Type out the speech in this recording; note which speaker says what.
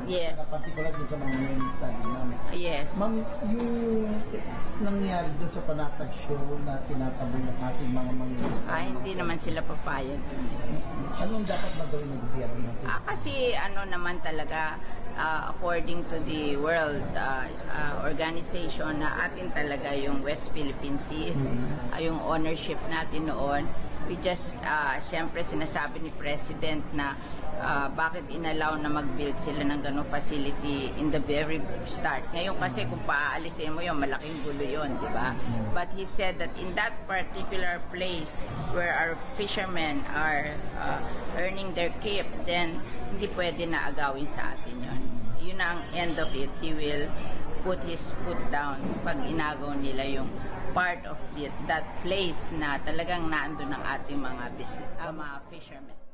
Speaker 1: Yes.
Speaker 2: Particular dun sa mga main study, ma'am.
Speaker 1: Yes.
Speaker 2: Ma'am, yung nangyari dun sa panatag show na tinataboy ng ating mga
Speaker 1: Hindi naman sila papayag.
Speaker 2: Anong dapat magawin ng gobyerno natin?
Speaker 1: Kasi ano naman talaga, according to the World Organization, na atin talaga yung West Philippine Seas, yung ownership natin noon. We just, syempre sinasabi ni President na bakit inallow na mag-build sila ng ganong facility in the very start. Ngayon kasi kung paaalisin mo yun, malaking gulo yun, di ba? But he said that in that particular place where our fishermen are earning their keep, then hindi pwede na agawin sa atin yun. Yun ang end of it. He will put his foot down pag inagaw nila yung part of that place na talagang naandun ng ating mga fishermen.